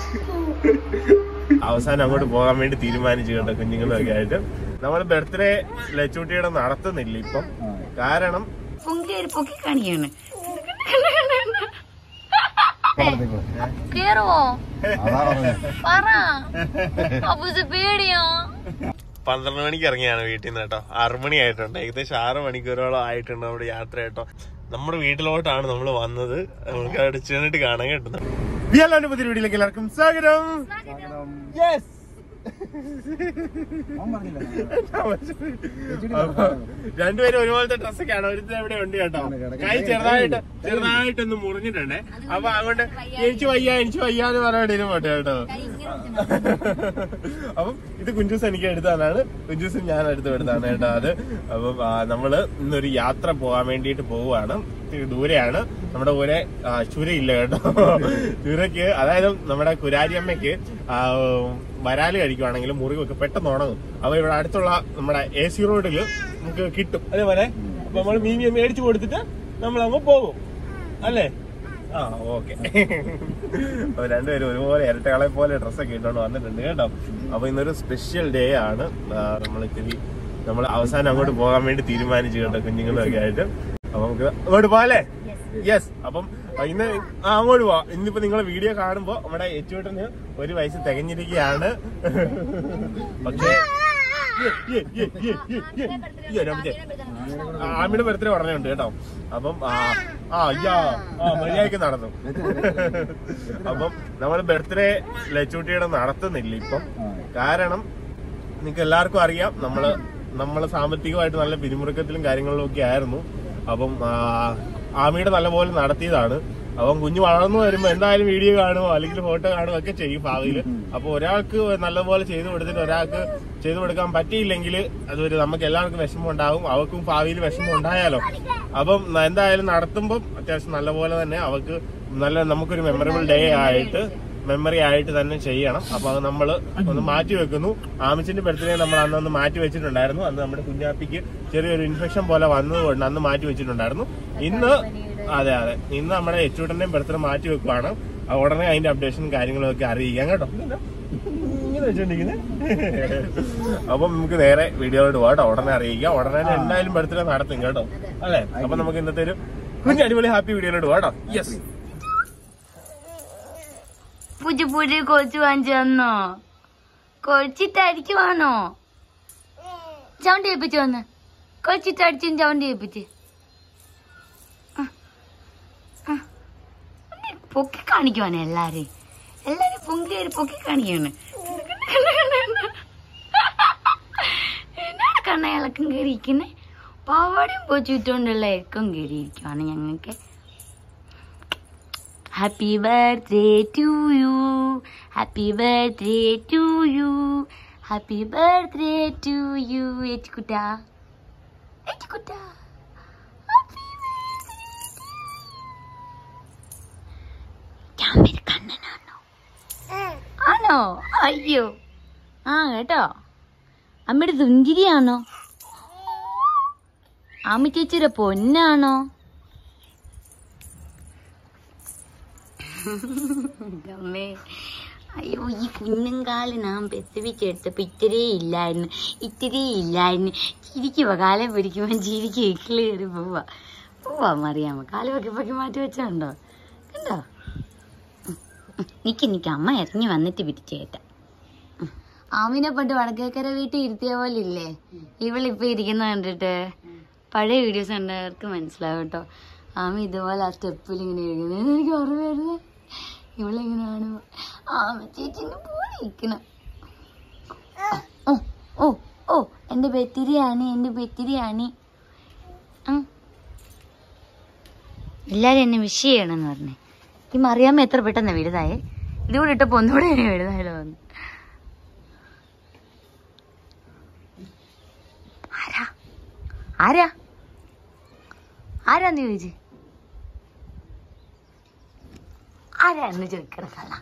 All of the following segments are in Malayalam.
അവസാനം അങ്ങോട്ട് പോകാൻ വേണ്ടി തീരുമാനിച്ചു കേട്ടോ, കുഞ്ഞുങ്ങളൊക്കെ ആയിട്ട്. നമ്മൾ ബർത്ത്ഡേ ലച്ചൂട്ടിയുടെ നടത്തുന്നില്ല ഇപ്പം, കാരണം കാണിക്കാണ്. പേടിയോ? 12 മണിക്ക് ഇറങ്ങിയാണ് വീട്ടിൽ നിന്ന് കേട്ടോ. 6 മണി ആയിട്ടുണ്ട്, ഏകദേശം 6 മണിക്കൂറോളം ആയിട്ടുണ്ട് നമ്മുടെ യാത്ര കേട്ടോ. നമ്മുടെ വീട്ടിലോട്ടാണ് നമ്മൾ വന്നത്. നമുക്ക് അവിടെ ചെന്നിട്ട് കാണാൻ കിട്ടുന്നത്. പുതിയ വീട്ടിലേക്ക് എല്ലാവർക്കും സ്വാഗതം. രണ്ടുപേരും ഒരുപോലത്തെ ഡ്രസ്സൊക്കെയാണ്. ഒരുത്തൻ എവിടെ ഉണ്ട് കേട്ടോ, കൈ ചെറുതായിട്ടൊന്ന് മുറിഞ്ഞിട്ടുണ്ടേ. അപ്പൊ അതുകൊണ്ട് എനിക്ക് വയ്യാന്ന് പറയാൻ പോട്ടെ കേട്ടോ. അപ്പം ഇത് കുഞ്ചൂസ് എനിക്ക് എടുത്തതാണ്, കുഞ്ചൂസും ഞാൻ എടുത്താണ് കേട്ടോ അത്. അപ്പം നമ്മള് ഇന്നൊരു യാത്ര പോകാൻ വേണ്ടിയിട്ട് പോവുകയാണ്. ദൂരെയാണ്, നമ്മുടെ പോലെ ചുരയില്ല കേട്ടോ. ചുരക്ക് അതായത് നമ്മുടെ കുരാരിയമ്മയ്ക്ക് വരാല് കഴിക്കുവാണെങ്കിൽ മുറിവൊക്കെ പെട്ടെന്ന് ഉണങ്ങും. അപ്പൊ ഇവിടെ അടുത്തുള്ള നമ്മുടെ AC റോഡില് നമുക്ക് കിട്ടും. അതേപോലെ അപ്പൊ നമ്മൾ മീൻ മേടിച്ചു കൊടുത്തിട്ട് നമ്മൾ അങ്ങ് പോകും അല്ലേ? ഓക്കെ. അപ്പൊ രണ്ടുപേരും ഒരുപോലെ ഇരട്ടകളെ പോലെ ഡ്രസ്സൊക്കെ ഇട്ടോണ്ട് വന്നിട്ടുണ്ട് കേട്ടോ. അപ്പൊ ഇന്നൊരു സ്പെഷ്യൽ ഡേ ആണ്. നമ്മൾ അവസാനം അങ്ങോട്ട് പോകാൻ വേണ്ടി തീരുമാനിച്ചു കേട്ടോ, കുഞ്ഞുങ്ങളൊക്കെ ആയിട്ട്. അപ്പൊ നമുക്ക് അങ്ങോട്ട് പോകാല്ലേ? യെസ്. അപ്പം ഇന്ന് അങ്ങോട്ട് പോവാം. ഇന്നിപ്പോ നിങ്ങളെ വീഡിയോ കാണുമ്പോ നമ്മുടെ ഏറ്റുവേട്ടന് 1 വയസ്സ് തികഞ്ഞിരിക്കുകയാണ്. പക്ഷേ ആമിയുടെ ബർത്ത്ഡേ പറഞ്ഞുണ്ട് കേട്ടോ. അപ്പം മര്യാദക്ക് നടന്നു. അപ്പം നമ്മൾ ബർത്ത്ഡേ ലച്ചൂട്ടിയുടെ നടത്തുന്നില്ല ഇപ്പം, കാരണം നിങ്ങൾക്ക് എല്ലാവർക്കും അറിയാം നമ്മള് സാമ്പത്തികമായിട്ട് നല്ല പിരിമുറുക്കത്തിലും കാര്യങ്ങളിലും ഒക്കെ ആയിരുന്നു. അപ്പം ആമിയുടെ നല്ലപോലെ നടത്തിയതാണ്. അപ്പം കുഞ്ഞ് വളർന്നു വരുമ്പോ എന്തായാലും വീഡിയോ കാണുമോ അല്ലെങ്കിൽ ഫോട്ടോ കാണുമോ ഒക്കെ ചെയ്യും ഭാവിയിൽ. അപ്പൊ ഒരാൾക്ക് നല്ലപോലെ ചെയ്തു കൊടുത്തിട്ട് ഒരാൾക്ക് ചെയ്തു കൊടുക്കാൻ പറ്റിയില്ലെങ്കിൽ അതൊരു നമുക്ക് എല്ലാവർക്കും വിഷമം ഉണ്ടാകും, അവർക്കും ഭാവിയിൽ വിഷമം ഉണ്ടായാലോ. അപ്പം എന്തായാലും നടത്തുമ്പോൾ അത്യാവശ്യം നല്ലപോലെ തന്നെ അവർക്ക് നമുക്കൊരു മെമ്മറബിൾ ഡേ മെമ്മറി ആയിട്ട് തന്നെ ചെയ്യണം. അപ്പൊ അത് നമ്മൾ ഒന്ന് മാറ്റി വെക്കുന്നു. ആമിച്ചിന്റെ ബർത്ത്ഡേ നമ്മൾ അന്ന് മാറ്റി വെച്ചിട്ടുണ്ടായിരുന്നു. അന്ന് നമ്മുടെ കുഞ്ഞാപ്പിക്ക് ചെറിയൊരു ഇൻഫെക്ഷൻ പോലെ വന്നതുകൊണ്ട് അന്ന് മാറ്റി വെച്ചിട്ടുണ്ടായിരുന്നു. ഇന്ന് ഇന്ന് നമ്മുടെ എച്ചൂട്ടന്റെയും ബർത്ത്ഡേ മാറ്റി വെക്കുവാണ്. ഉടനെ അതിന്റെ അപ്ഡേഷനും കാര്യങ്ങളും ഒക്കെ അറിയിക്കാം കേട്ടോ. ഇങ്ങനെ വെച്ചോണ്ടിരിക്കുന്നത്. അപ്പൊ നമുക്ക് നേരെ വീഡിയോയിലോട്ട് പോകട്ടോ. ഉടനെ അറിയിക്കാം. ഉടനെ എന്തായാലും ബർത്ത്ഡേ നടത്തും കേട്ടോ, അല്ലെ? അപ്പൊ നമുക്ക് ഇന്നത്തെ ഒരു കുഞ്ഞ് അടിപൊളി ഹാപ്പി വീഡിയോയിലോട്ട് പോകട്ടോ. യെസ്. പുതിയ കൊച്ചു വാങ്ങിച്ചു തന്നോ? കൊഴിച്ചിട്ടടിക്കുവാണോ? ചവിണ്ടി ഏൽപ്പിച്ചു വന്ന് കൊഴിച്ചിട്ടടിച്ചും ചവിണ്ടി ഏൽപ്പിച്ച് പൊക്കി കാണിക്കുവാണ്. എല്ലാരും പൊക്കി കാണിക്കാണ്. എന്നാണ് കണ്ണയാളക്കം കയറിയിരിക്കുന്നേ? പാവാടയും പോച്ചിട്ടുകൊണ്ടുള്ള ഇറക്കം കയറിയിരിക്കുവാണ് ഞങ്ങൾക്ക്. Happy birthday to you, happy birthday to you, happy birthday to you, Echikuta, happy birthday. Camera kannanaano? Ano? Ayyo. കേട്ടോ. അമ്മയുടെ സുന്ദരിയാണോ? അമ്മ ചേച്ചിയുടെ പൊന്നാണോ? അമ്മേ, അയ്യോ, ഈ കുഞ്ഞുംകാല് നാം പ്രസവിച്ചെടുത്തപ്പോ ഇത്രേ ഇല്ലായിരുന്നു. ചിരിക്കുമ്പോ കാലം പിടിക്കുമ്പോ ചിരിക്ക് കയറി പോവാ മറിയാമ്മ. കാല് പൊക്കി മാറ്റി വെച്ചോണ്ടോ? കണ്ടോ? നിക്ക് അമ്മ ഇറങ്ങി വന്നിട്ട് പിടിച്ചേട്ട. ആമിനെ പണ്ട് വടക്കേക്കര വീട്ടിൽ ഇരുത്തിയ പോലെ ഇല്ലേ ഇവളിപ്പോ ഇരിക്കുന്ന കണ്ടിട്ട്? പഴയ വീഡിയോസ് കണ്ടവർക്ക് മനസ്സിലാവും കേട്ടോ. ആമി ഇതുപോലെ ആ സ്റ്റെപ്പിൽ ഇങ്ങനെ ഇരിക്കുന്നത് എനിക്ക് ഓർമ്മ. ഇവളിങ്ങനെ കാണുമ്പോ ആമ ചേച്ചിന്റെ പോലെ ഇരിക്കണം. ഓ എന്റെ ബെത്തിരിയാണ്. എല്ലാരും എന്നെ വിഷ് ചെയ്യണമെന്ന് പറഞ്ഞേ. ഈ മറിയാമ്മ എത്ര പെട്ടെന്ന് വലുതായേ. ഇതുകൂടെ ഇട്ടപ്പോ ഒന്നുകൂടെ വലുതായാലോ വന്നു. ആരാന്ന് ചോദിച്ചു? ആരാന്ന് ചോദിക്കണ കള്ള.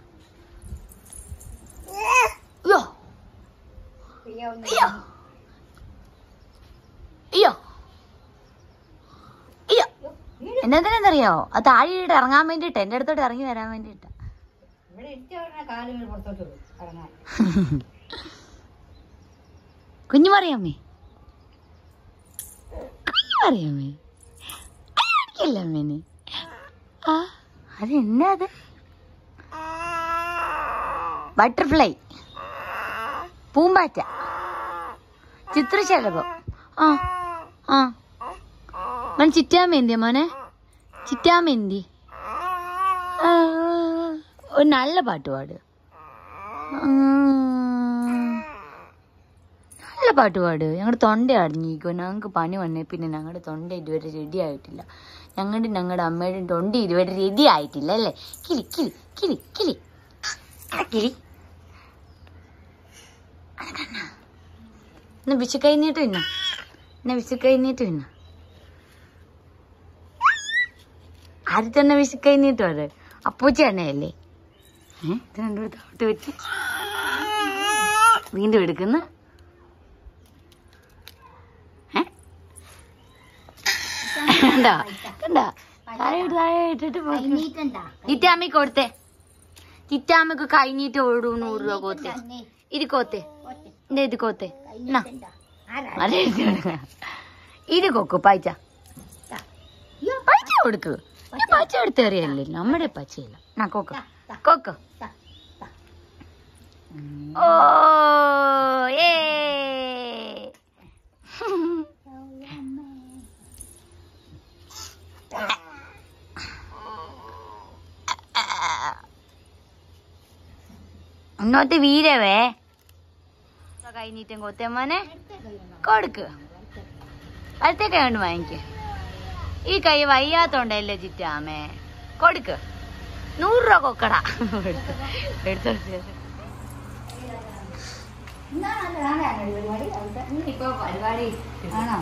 എന്നറിയോ? ആ താഴെയിട്ട് ഇറങ്ങാൻ വേണ്ടിട്ട് എന്റെ അടുത്തോട്ട് ഇറങ്ങി വരാൻ വേണ്ടിട്ടാ. കുഞ്ഞു പറയാമേ കുഞ്ഞു പറയാമേ അമ്മേന് ആ അതെന്താ അത് ബട്ടർഫ്ലൈ പൂമ്പാറ്റ ചിത്രശലഭം ആ ആ മോൻ ചിറ്റാമേന്തിയ മോനെ ചിറ്റാമേന്തി ഒരു നല്ല പാട്ട് പാട് നല്ല പാട്ട് പാട് ഞങ്ങളുടെ തൊണ്ട അടങ്ങിക്കോ ഞങ്ങൾക്ക് പണി വന്നേ പിന്നെ ഞങ്ങളുടെ തൊണ്ട ഇതുവരെ റെഡി ആയിട്ടില്ല ഞങ്ങളുടെ അമ്മയുടെ തൊണ്ട ഇതുവരെ റെഡി ആയിട്ടില്ല അല്ലേ കിളി കിളി കിളി കിളി കിളി എന്നാ വിശ കഴിഞ്ഞിട്ട് തിന്നാ എന്നാ വിശ കഴിഞ്ഞിട്ട് തിന്നാ ആദ്യം തന്നെ വിശ കഴിഞ്ഞിട്ടോ അത് അപ്പൂച്ച എണ്ണയല്ലേ ഇത് രണ്ടു തോട്ട് വെച്ച് വീണ്ടും എടുക്കുന്ന കണ്ടോ കണ്ടോ താഴെ ഇട്ടിട്ട് ചിറ്റാമ്മ കൊടുത്തേ ചിറ്റാമ്മക്ക് കഴിഞ്ഞിട്ട് ഓടൂ 100 രൂപ കോത്തെ ഇത് കോത്തെ ഇത് കോത്തെ ഇത് കൊക്കു പൈച്ച പൈച്ച കൊടുക്ക് പച്ച എടുത്ത് എറിയല്ലേ നമ്മുടെ പച്ചയില്ല നാ കൊക്ക കൊക്ക ഓ ഏ ഇന്നത്തെ വീരവേ കഴിഞ്ഞിട്ടും കൊത്തമ്മനെ കൊടുക്ക് അടുത്ത കൈ കൊണ്ട് വാങ്ങിക്ക ഈ കൈ വയ്യാത്തോണ്ടല്ലേ ചിറ്റാമേ കൊടുക്ക് 100 രൂപ കൊക്കടാ എടുത്തോ ഇപ്പൊ പരിപാടി ആണോ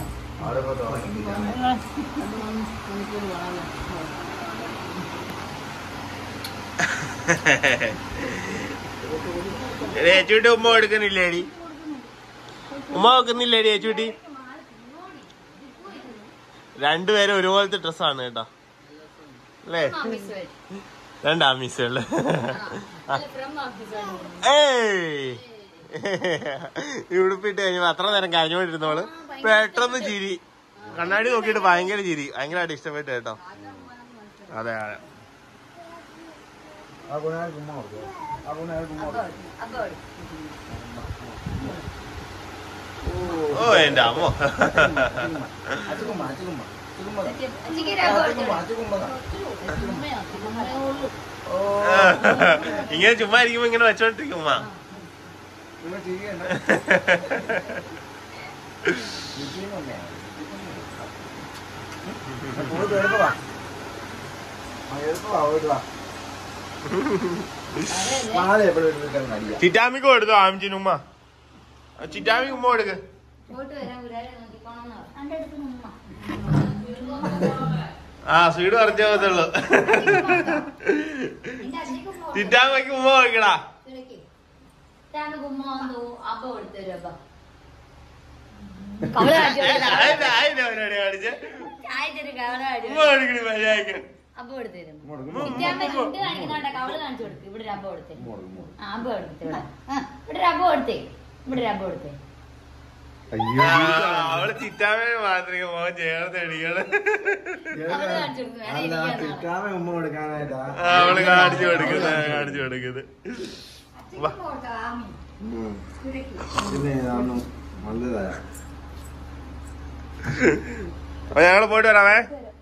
ഏച്ചൂട്ടി ഉമ്മ കൊടുക്കുന്നില്ലേടി ഉമ്മ വെക്കുന്നില്ലേടി ഏച്ചൂട്ടി രണ്ടുപേരും ഒരുപോലത്തെ ഡ്രസ്സാണ് കേട്ടോ അല്ലേ രണ്ടാമീസുകള് ഉടുപ്പിട്ട് കഴിഞ്ഞപ്പോ അത്ര നേരം കഴിഞ്ഞോണ്ടിരുന്നോള് പെട്ടെന്ന് ചിരി കണ്ണാടി നോക്കിയിട്ട് ഭയങ്കര ചിരി ഭയങ്കരമായിട്ട് ഇഷ്ടപ്പെട്ടു കേട്ടോ അതെ അതെ ഓ എന്റെ അമ്മ ഇങ്ങനെ ചുമ്മാ ഇരിക്കുമ്പോ ഇങ്ങനെ വെച്ചോണ്ടിരിക്കും ഉമ്മ ചിറ്റാമിക്ക് കൊടുത്തു ആമിച്ചിന് ഉമ്മ ചിറ്റാമിക്ക് ഉമ്മ കൊടുക്ക് ആ സ്വീഡ് പറഞ്ഞേ പറ്റുള്ളൂ ചിറ്റാമയ്ക്ക് ഉമ്മ കൊടുക്കടാ അപ്പൊ കൊടുത്തിരുന്നു കവള് കാണിച്ചു കൊടുക്ക് ഇവിടെ രബ കൊടുത്തേ അബ കൊടുത്തേ ഇവിടെ രബ കൊടുത്തേ ഇവിടെ രബ കൊടുത്തേ അവള് ചിറ്റാമേ മാത്രമേ മോൻ ചേർത്തടികള് അവള് കാണിച്ചു കൊടുക്കുന്നത് അപ്പൊ ഞങ്ങള് പോയിട്ട് വരാമേ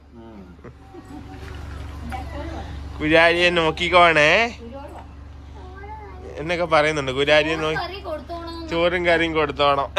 കുരാരിയെ നോക്കിക്കോണേ എന്നൊക്കെ പറയുന്നുണ്ട് കുരാരിയെ നോക്കി ചോറും കറിയും കൊടുത്തോണം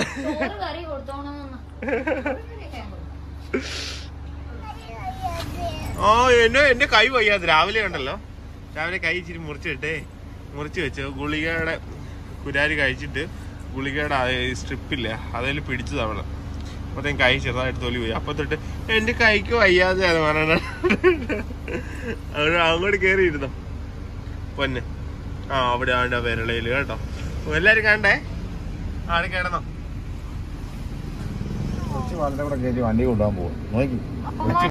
ഓ എന്റെ കൈ വയ്യാതെ രാവിലെ ഉണ്ടല്ലോ രാവിലെ കൈ ഇച്ചിരി മുറിച്ച് വെച്ച് ഗുളികയുടെ കുരാരി കഴിച്ചിട്ട് ഗുളികയുടെ സ്ട്രിപ്പില്ല അതിൽ പിടിച്ചത് അവള് അപ്പത്തേക്കും കൈ ചെറുതായിട്ട് തൊലി പോയി അപ്പൊ തൊട്ട് എന്റെ കൈക്ക് വയ്യാതെ അത് പറയണ അങ്ങോട്ട് കേറിയിരുന്നോ പൊന്നെ ആ അവിടെ ആണ്ട് വിരളയില് കേട്ടോ എല്ലാരും കണ്ടേ ആടെ കിടന്നോ വണ്ടി കൊണ്ടുപോകാൻ പോകും നോക്കി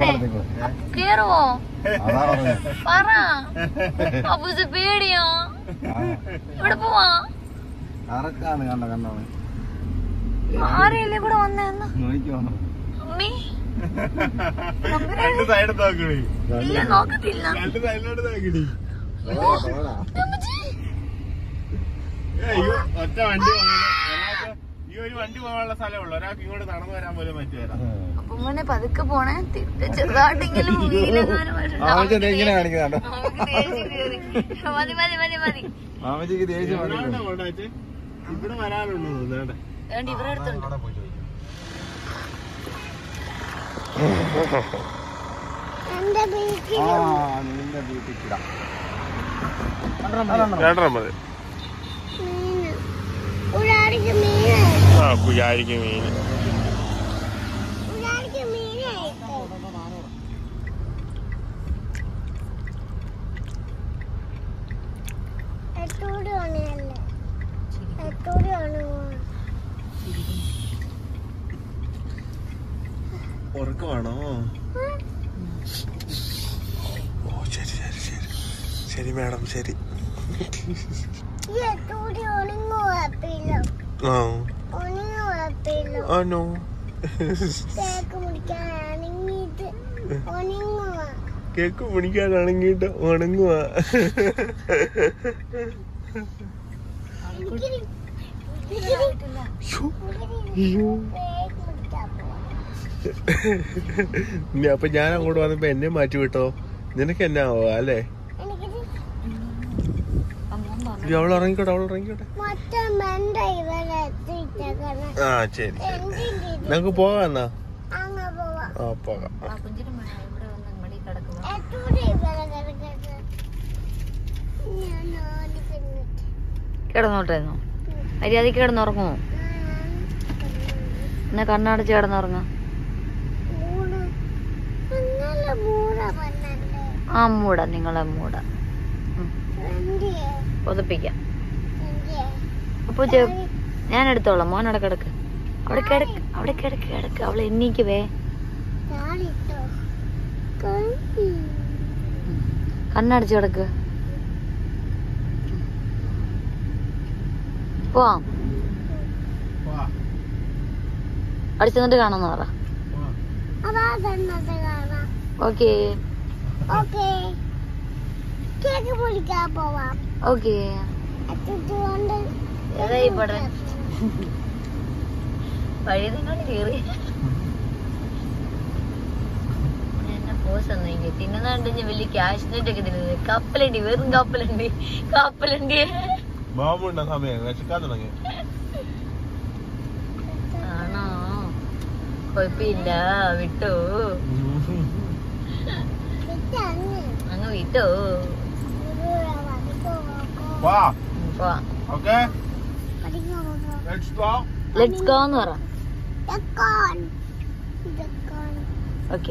കേറുവോ പറ പേടിയോ ഇവിടെ പോവാ കറക്കാണ് കണ്ണാണ് ആരെയല്ലേ കൂടെ വന്നേന്ന് നോക്കിക്കോ. അമ്മേ രണ്ട് സൈഡ് നോക്കണേ, ഇല്ല നോക്കത്തില്ല. രണ്ട് സൈഡിലോട്ട് നോക്കണേ. അമ്മച്ചി. അയ്യോ ഒറ്റ വണ്ടി ഒരാൾക്ക് ഈ ഒരു വണ്ടി പോകാനുള്ള സ്ഥലമുള്ളൂ, ഒരാൾക്ക് ഇങ്ങോട്ട് നടന്നു വരാൻ പോലും പറ്റുമല്ല. അപ്പൊ മോനെ പതുക്കെ പോണേ, ചെറുതായിട്ടെങ്കിലും ഇങ്ങനെ കാണിക്കുന്നുണ്ടോ? മതി മതി മതി മതി. മാമജിക്ക് ദേഷ്യം കൊണ്ടാച്ച് ഇവിടെ വരാനുള്ളൂ. ഇവരെ അടുത്തുണ്ട്. നിന്റെ വീട്ടിൽ കിടാം. 2 മതി. ആ കുയാരിക്ക് മീൻ. ഉറക്കമാണോ? ഓ ശരി ശരി ശരി ശരി മാഡം ശരി. ആണോ? കേക്ക് പിടിക്കാനാണെങ്കിട്ട് ഉണങ്ങുവാ. അപ്പൊ ഞാൻ അങ്ങോട്ട് വന്നപ്പോ എന്നെ മാറ്റി വിട്ടോ? നിനക്ക് എന്നാ ആവോ അല്ലേ? അവൾ ഇറങ്ങിക്കോട്ടെ, അവൾ ഇറങ്ങിക്കോട്ടെ. ആ ശരി ശരി, നമുക്ക് പോകാം എന്നാ. ആ പോകാം. കിടന്നോട്ടെന്നോ? മര്യാദക്ക് കിടന്നുറങ്ങുമോ? എന്നാ കണ്ണടച്ച് കിടന്നുറങ്ങ. ആ മൂട, നിങ്ങളെ മൂട പൊതപ്പിക്കാം. അപ്പൊ ഞാൻ എടുത്തോളാം. മോൻ അവിടെ കിടക്ക്, അവിടെ കിടക്ക്, അവിടെ കിടക്ക് കിടക്ക്. അവളെ എണ്ണീക്ക് വേ. കണ്ണടച്ച് കിടക്ക്. പോവാം. അടിച്ചെന്നിട്ട് കാണാന്ന് പറ. Okay okay. പഴയ നിങ്ങൾ കേറി എന്നെ പോസ് ഒന്നും തിന്നുന്നുണ്ട്. വലിയ ക്യാഷ് നെറ്റ് ഒക്കെ തിന്നത്. കപ്പലണ്ടി, വെറും കപ്പലണ്ടി. കപ്പലണ്ടി ആണോ? കൊഴപ്പില്ല, വിട്ടോ അങ്ങ് വിട്ടോ. ലെറ്റ്സ് ഗോ എന്ന് പറ. ഓക്കെ.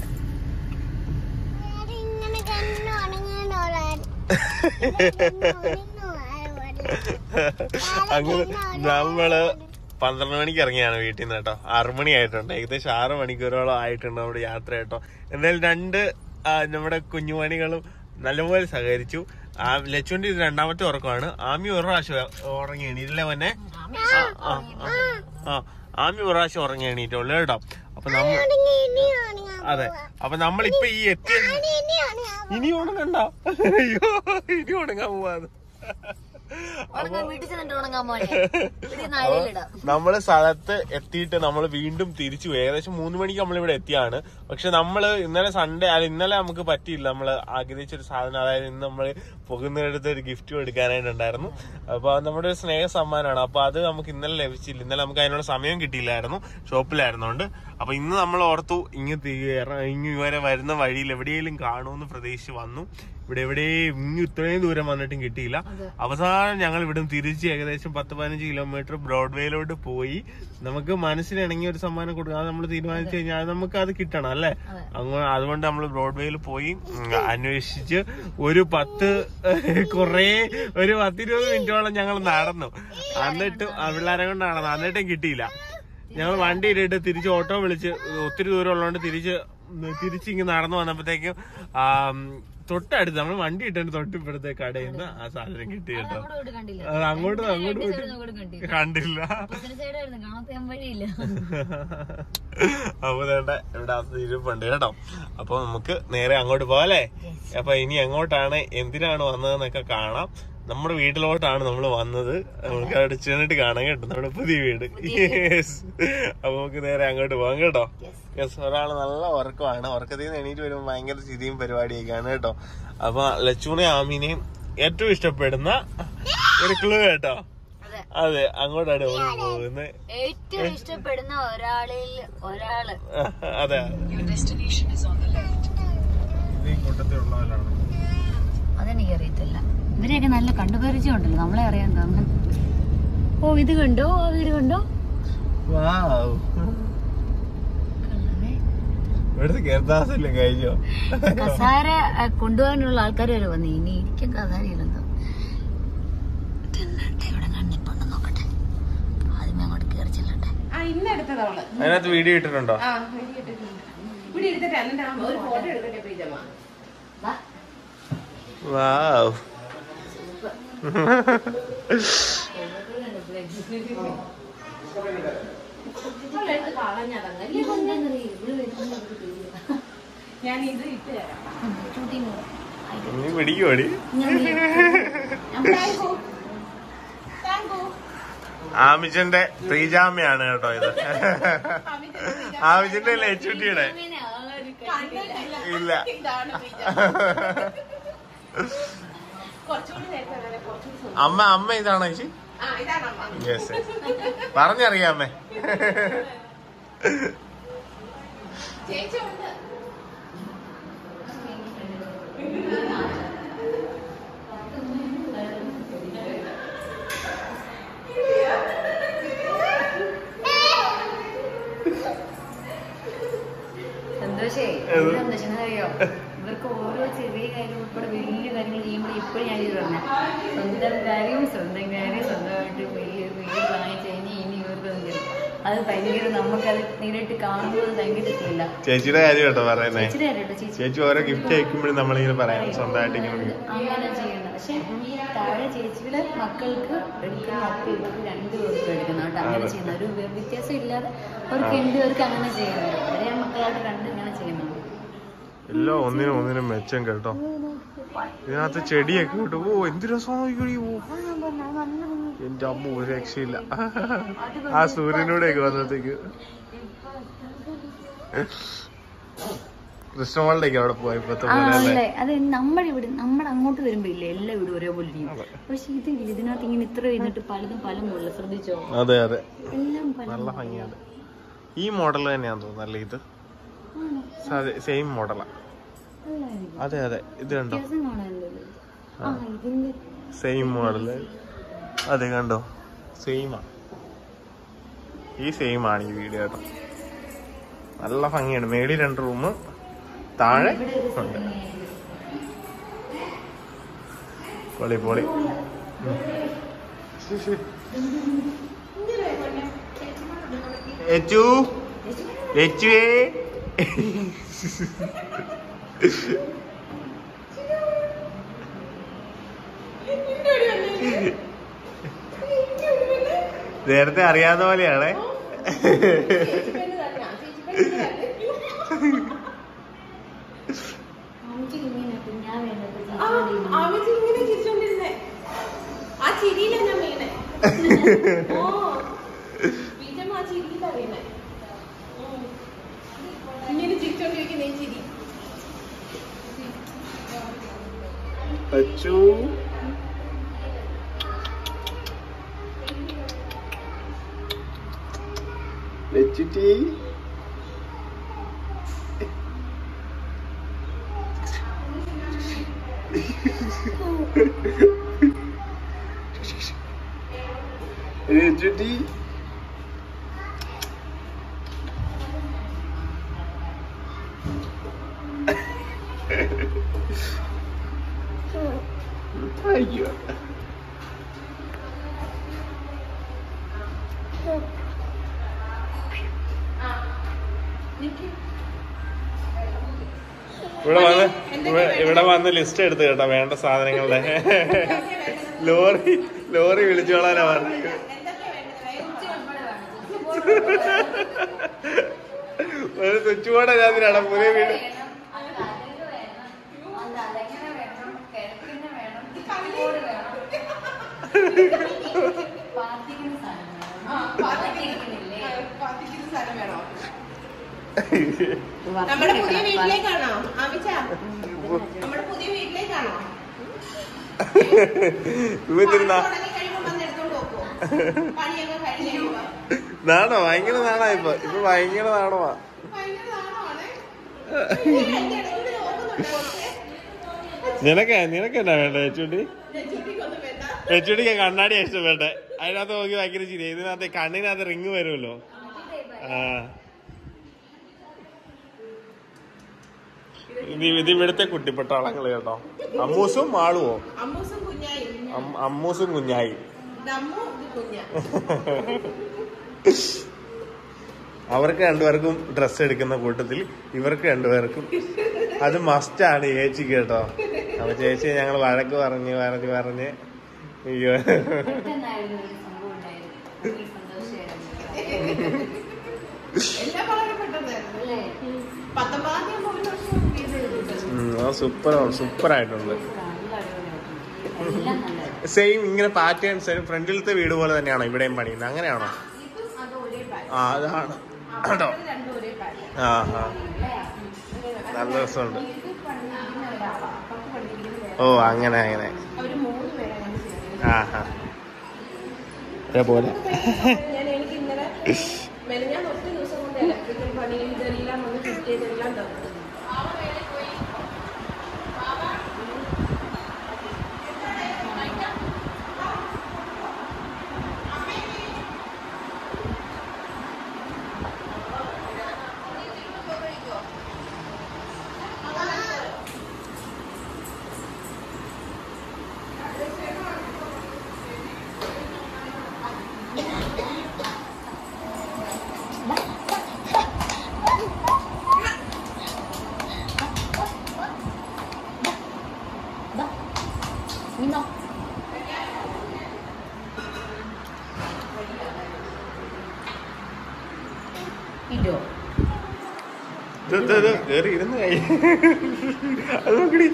അങ്ങനെ നമ്മള് 12 മണിക്ക് ഇറങ്ങിയാണ് വീട്ടിൽ നിന്ന് കേട്ടോ. 6 മണി ആയിട്ടുണ്ട്, ഏകദേശം 6 മണിക്കൂറോളം ആയിട്ടുണ്ട് നമ്മുടെ യാത്ര കേട്ടോ. എന്തായാലും 2 നമ്മുടെ കുഞ്ഞുമണികളും നല്ലപോലെ സഹകരിച്ചു. ലച്ചുവിന്റെ ഇത് 2ാമത്തെ ഉറക്കമാണ്. ആമി ഒരു പ്രാവശ്യം ഉറങ്ങി എണീറ്റില്ല മോനെ. ആമി ഒരു പ്രാവശ്യം ഉറങ്ങി എണീറ്റുള്ളൂ കേട്ടോ. അപ്പൊ അതെ, അപ്പൊ നമ്മളിപ്പൊ ഈ എത്തിയ ഇനി ഉണങ്ങണ്ട. അയ്യോ ഇനി ഉണങ്ങാൻ പോവാന്ന്. നമ്മള് സ്ഥലത്ത് എത്തിയിട്ട് നമ്മൾ വീണ്ടും തിരിച്ചു. ഏകദേശം 3 മണിക്ക് നമ്മളിവിടെ എത്തിയാണ്. പക്ഷെ നമ്മള് ഇന്നലെ സൺഡേ ഇന്നലെ നമുക്ക് പറ്റിയില്ല. നമ്മള് ആഗ്രഹിച്ചൊരു സാധനം, അതായത് ഇന്ന് നമ്മള് പോകുന്നിടത്ത് ഒരു ഗിഫ്റ്റും എടുക്കാനായിട്ടുണ്ടായിരുന്നു. അപ്പൊ നമ്മുടെ ഒരു സ്നേഹ സമ്മാനമാണ്. അപ്പൊ അത് നമുക്ക് ഇന്നലെ ലഭിച്ചില്ല. ഇന്നലെ നമുക്ക് അതിനുള്ള സമയം കിട്ടിയില്ലായിരുന്നു, ഷോപ്പിലായിരുന്നോണ്ട്. അപ്പൊ ഇന്ന് നമ്മൾ ഓർത്തു ഇങ്ങ് ഇവരെ വരുന്ന വഴിയിൽ എവിടെയെങ്കിലും കാണുമെന്ന് പ്രതീക്ഷിച്ച് വന്നു. ഇവിടെ എവിടെയും ഇത്രയും ദൂരം വന്നിട്ടും കിട്ടിയില്ല. അവസാനം ഞങ്ങൾ ഇവിടെ തിരിച്ച് ഏകദേശം 10-15 കിലോമീറ്റർ ബ്രോഡ്വേയിലോട്ട് പോയി. നമുക്ക് മനസ്സിനിണങ്ങിയ ഒരു സമ്മാനം കൊടുക്കുക, അത് നമ്മൾ തീരുമാനിച്ചു കഴിഞ്ഞാൽ നമുക്ക് അത് കിട്ടണം അല്ലെ. അതുകൊണ്ട് നമ്മൾ ബ്രോഡ്വേയിൽ പോയി അന്വേഷിച്ച് ഒരു 10-20 മിനിറ്റോളം ഞങ്ങൾ നടന്നു. എന്നിട്ടും പിള്ളേരെ കൊണ്ട് നടന്നു, എന്നിട്ടും കിട്ടിയില്ല. ഞങ്ങൾ വണ്ടി ഇട്ടിട്ട് തിരിച്ച് ഓട്ടോ വിളിച്ച്, ഒത്തിരി ദൂരം ഉള്ളതുകൊണ്ട് തിരിച്ചിങ്ങ് നടന്നു വന്നപ്പോഴത്തേക്കും തൊട്ടടുത്ത് നമ്മൾ വണ്ടി ഇട്ടിട്ട് തൊട്ടിപ്പുറത്തെ കടയിൽ നിന്ന് ആ സാധനം കിട്ടി കേട്ടോ. അത് അങ്ങോട്ട് കണ്ടില്ല. അപ്പൊ വേണ്ട ഇവിടെ ഇരുപ്പുണ്ട് കേട്ടോ. അപ്പൊ നമുക്ക് നേരെ അങ്ങോട്ട് പോകാല്ലേ. അപ്പൊ ഇനി എങ്ങോട്ടാണ് എന്തിനാണ് വന്നതെന്നൊക്കെ കാണാം. നമ്മുടെ വീട്ടിലോട്ടാണ് നമ്മൾ വന്നത്. നമുക്ക് അവിടെ ചെന്നിട്ട് കാണാം കേട്ടോ, നമ്മുടെ പുതിയ വീട്. അപ്പൊ നമുക്ക് നേരെ അങ്ങോട്ട് പോകാം കേട്ടോ. യെസ്, ഒരാള് നല്ല ഉറക്കമാണ്. ഉറക്കത്തിൽ നിന്ന് എണീറ്റ് വരുമ്പോ ഭയങ്കര ചിരിയും പരിപാടിയൊക്കെയാണ് കേട്ടോ. അപ്പൊ ലച്ചുവിനെയും ആമിനെയും ഏറ്റവും ഇഷ്ടപ്പെടുന്ന ഒരു ക്ലൂ കേട്ടോ. അതെ, അങ്ങോട്ടാണ് പോകുന്നത്. ഏറ്റവും ഇഷ്ടപ്പെടുന്ന ഒരാള്. അതെ, ഈ കൂട്ടത്തിലുള്ളവരാണ്. അതെനിക്കറിയത്തില്ല. ഇവരെയൊക്കെ നല്ല കണ്ടുപരിചയം ഉണ്ടല്ലോ, നമ്മളെ അറിയാൻ തോന്നുന്നു. ഓ, ഇത് കണ്ടോ, ആ വീട് കണ്ടോ? കഴിഞ്ഞോ കസാര കൊണ്ടുപോകാനുള്ള ആൾക്കാർ വരെ വന്നു. ഇനി ഇരിക്കും കസാരയിലെന്തോ. ഇവിടെ കണ്ണിപ്പുണ്ട്, നോക്കട്ടെ. ആദ്യമേ അങ്ങോട്ട് കയറി ചെല്ലട്ടെ. അതിനകത്ത് വീഡിയോ ഇട്ടിട്ടുണ്ടോ? വാവ്, നീ പിടിക്കോടി. ആമിച്ചന്റെ പ്രീജാമയാണ് കേട്ടോ ഇത്. ആമിച്ചന്റെ ലച്ചുട്ടിയുടെ ഇല്ല. അമ്മ ഇതാണോ ചേച്ചി? യെസ്, പറഞ്ഞറിയാമേ. സന്തോഷമറിയോ? ഇവർക്ക് ഓരോ ചെറിയ കാര്യം ഉൾപ്പെടെ വലിയ കാര്യങ്ങൾ ചെയ്യുമ്പോൾ ഇപ്പോഴും ഞാൻ ഇത് പറഞ്ഞ സ്വന്തം കാര്യം സ്വന്തമായിട്ട് വലിയൊരു വീട് വാങ്ങിച്ചു കഴിഞ്ഞാൽ ഇനി ഇവർക്ക് അത് ഭയങ്കര, നമുക്കത് നേരിട്ട് കാണുമ്പോൾ ഭയങ്കര ഇല്ല. ചേച്ചിയുടെ കാര്യം കേട്ടോ പറയുന്നത്. ചേച്ചിയുടെ കാര്യം കേട്ടോ. ചേച്ചി ഓരോ ഗിഫ്റ്റ് അയക്കുമ്പോഴും നമ്മളിങ്ങനെ പറയാം സ്വന്തമായിട്ട് ഇങ്ങനെ അങ്ങനെ ചെയ്യണം. പക്ഷെ താഴെ ചേച്ചിയുടെ മക്കൾക്ക് എടുക്കുന്ന ഒക്കെ ഇവർക്ക് രണ്ടുപേർക്കും എടുക്കണം കേട്ടോ. അങ്ങനെ ചെയ്യുന്ന ഒരു വ്യത്യാസം ഇല്ലാതെ അവർക്ക് രണ്ടുപേർക്ക് അങ്ങനെ ചെയ്യുന്നുണ്ട്. അവരെ മക്കളായിട്ട് കണ്ട് ഇങ്ങനെ ചെയ്യുന്നുണ്ട്. എല്ലാം ഒന്നിനും മെച്ചം കേട്ടോ. ഇതിനകത്ത് ചെടിയൊക്കെ കേട്ടോ. ഓ, എന്ത് രസമാണ്. എന്റെ അമ്മ ഒരു രക്ഷയില്ല. ആ സൂര്യനൂടെയൊക്കെ വന്നത്തേക്ക് കൃഷ്ണമോളുടെയൊക്കെ അവിടെ പോയപ്പോഴത്തെ പോലെ. അത് നമ്മുടെ അങ്ങോട്ട് വരുമ്പോ ഇല്ലേ എല്ലാ വീടും ഒരേപോലെ ഇരിക്കും. പക്ഷെ ഇതില്ല, ഇതിനകത്ത് ഇങ്ങനെ ഇത്ര ഇരുന്നിട്ട് പലതും പല മോഡല്. ശ്രദ്ധിച്ചോ? അതെ അതെ, എല്ലാം നല്ല ഭംഗിയാണ്. ഈ മോഡൽ തന്നെയാന്ന് തോന്നുന്നു അല്ലേ ഇത്? സെയിം മോഡലാ. അതെ അതെ, ഇത് കണ്ടോ, സെയിം മോഡല്. അതെ കണ്ടോ, സെയിമാ. ഈ സെയിമാണ് ഈ വീഡിയോ കേട്ടോ. നല്ല ഭംഗിയാണ്. മേളിൽ 2 റൂം, താഴെ ഉണ്ട്. പൊളി പൊളി. നേരത്തെ അറിയാവുന്ന പോലെയാണേ. അച്ചു ലച്ചുട്ടി ലച്ചുട്ടി അയ്യോ. ഇവിടെ വന്ന് ഇവിടെ വന്ന് ലിസ്റ്റ് എടുത്ത് കേട്ടോ വേണ്ട സാധനങ്ങളുടെ. ലോറി വിളിച്ചോളാനാ പറഞ്ഞത്. ഒരു സ്വിച്ച് ബോർഡ് അതിനാണ് പുതിയ വീട്. നമ്മുടെ പുതിയ വീട്ടിലേക്കാണോ ആമിച്ച? നമ്മുടെ പുതിയ വീട്ടിലേക്കാണോ? നാണോ ഭയങ്കര നാണാ ഇപ്പൊ ഭയങ്കര നാണമാ. നിനക്കെന്നാ വേണ്ട എച്ചുടിക്ക് കണ്ണാടി ഇഷ്ടം വേണ്ടേ? അതിനകത്ത് നോക്കി ഭയങ്കര ശരി. ഇതിനകത്ത് കണ്ണിനകത്ത് റിങ് വരുമല്ലോ. ഇത് ഇവിടുത്തെ കുട്ടിപ്പട്ടാളങ്ങള് കേട്ടോ. അമ്മൂസും മാളുവോ? അമ്മൂസും കുഞ്ഞായി. അവർക്ക് രണ്ടുപേർക്കും ഡ്രസ്സ് എടുക്കുന്ന കൂട്ടത്തിൽ ഇവർക്ക് രണ്ടുപേർക്കും അത് മസ്റ്റാണ് ചേച്ചിക്ക് കേട്ടോ. അപ്പൊ ചേച്ചി ഞങ്ങൾ വഴക്ക് പറഞ്ഞ് അയ്യോ സൂപ്പറായിട്ടുണ്ട്. സെയിം ഇങ്ങനെ പാറ്റേൺസ് ഫ്രണ്ടിലത്തെ വീട് പോലെ തന്നെയാണോ ഇവിടെയും പണിയുന്നത്? അങ്ങനെയാണോ? അതാണ് കേട്ടോ. നല്ല രസമുണ്ട്. ഓ അങ്ങനെ അതേപോലെ കേറി ഇരുന്ന് കൈ അത് നോക്കടി.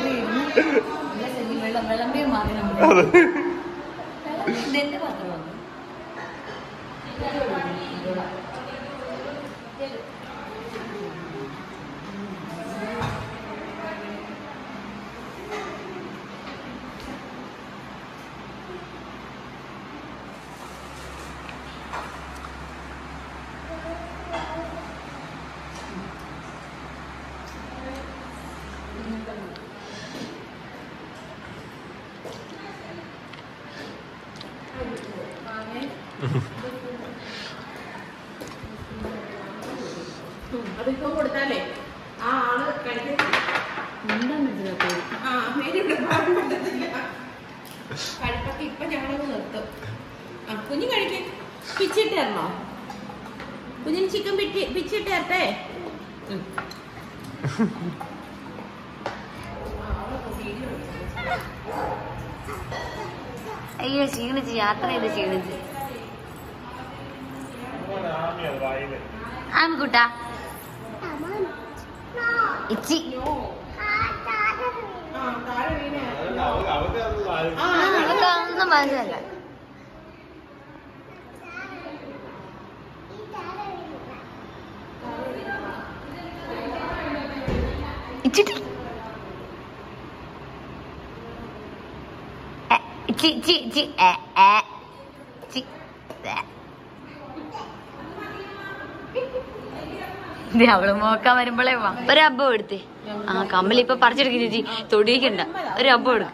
അതിപ്പോ കൊടുത്താലേ ആ ആള് കഴിക്കും. കഴിപ്പൊക്കെ ഇപ്പൊ ഞങ്ങളൊന്ന് നിർത്തും. കുഞ്ഞു കഴിക്കും. പിച്ചിട്ട് തരണോ? കുഞ്ഞിന് ചിക്കൻ പിച്ചിട്ട് തരട്ടെ? അയ്യോ ക്ഷീണിച്ച് യാത്ര ചെയ്ത് ക്ഷീണിച്ച്. ആമിക്കുട്ടാ ഇച്ചി ഒന്നും മനസ്സിലല്ല. ഇച്ചിട്ടി അവള് നോക്കാൻ വരുമ്പോളേ വാ. ഒരു അബ്ബം എടുത്തേ. കമ്മൽ ഇപ്പൊ പറിച്ചെടുക്കുന്ന ചേച്ചി തൊടിയിക്കണ്ട. ഒരു അബ്ബം എടുക്ക.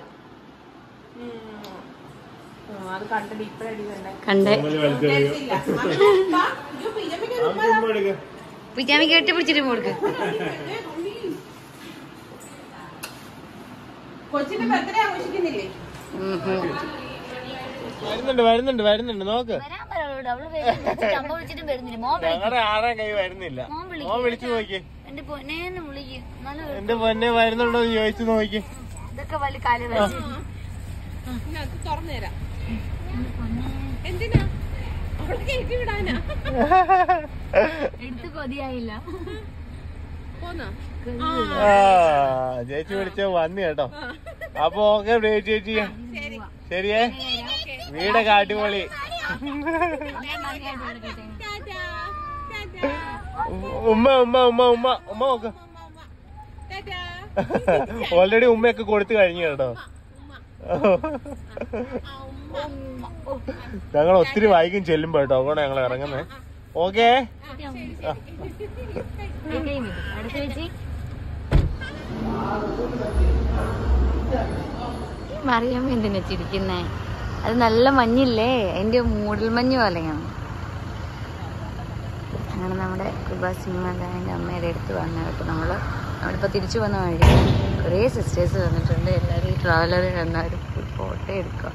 കണ്ടേ പിജാമിക്ക് കെട്ടി പിടിച്ചിട്ട് കൊടുക്ക്. വരുന്നുണ്ട് നോക്ക്. ഞങ്ങളുടെ ആരെ കൈ വരുന്നില്ല. മോൻ വിളിച്ചു നോക്കി. എന്റെ പൊന്നേന്ന് വിളിക്കും. എന്റെ പൊന്നെ വരുന്നുണ്ടോ എന്ന് ചോദിച്ചു നോക്കി. ഇതൊക്കെ വലിയ കാലം തുറന്നു തരാം. എന്തിനാ അവൾക്ക് കയറ്റി വിടാനാ? എടുത്ത് കൊതിയായില്ല. പോന്നോ? ചേച്ചി വിളിച്ച വന്നി കേട്ടോ. അപ്പൊ ഓക്കെ ചേച്ചി, ശരിയേ. വീടൊക്കെ അടിപൊളി. ഉമ്മ ഉമ്മ ഉമ്മ ഉമ്മ ഉമ്മ നോക്ക്. ഓൾറെഡി ഉമ്മയൊക്കെ കൊടുത്തു കഴിഞ്ഞു കേട്ടോ. ഞങ്ങൾ ഒത്തിരി വൈകും ചെല്ലുമ്പോ കേട്ടോ. അതുകൊണ്ട് ഞങ്ങൾ ഇറങ്ങുന്നേ. ഓക്കെ മറിയാമ്മ എന്തിനാ ചിരിക്കുന്നേ? അത് നല്ല മഞ്ഞില്ലേ, അതിന്റെ മൂടൽ മഞ്ഞ് പോലെയാണ്. അങ്ങനെ നമ്മുടെ കൃപാസിംഹന്റെ അമ്മയുടെ അടുത്ത് വന്ന കേട്ടോ. നമ്മളിപ്പോ തിരിച്ചു വന്ന വഴി കുറേ സിസ്റ്റേഴ്സ് വന്നിട്ടുണ്ട്. എല്ലാവരും ഈ ട്രാവലറിൽ വന്നവരും ഫോട്ടോ എടുക്കുക.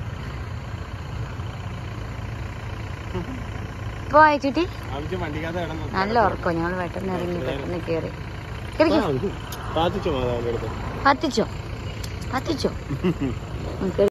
ഇപ്പൊ അയച്ചിട്ടി നല്ല ഉറക്കോ. ഞങ്ങൾ പെട്ടെന്ന് ഇറങ്ങി പെട്ടെന്ന് കയറി കത്തിച്ചോ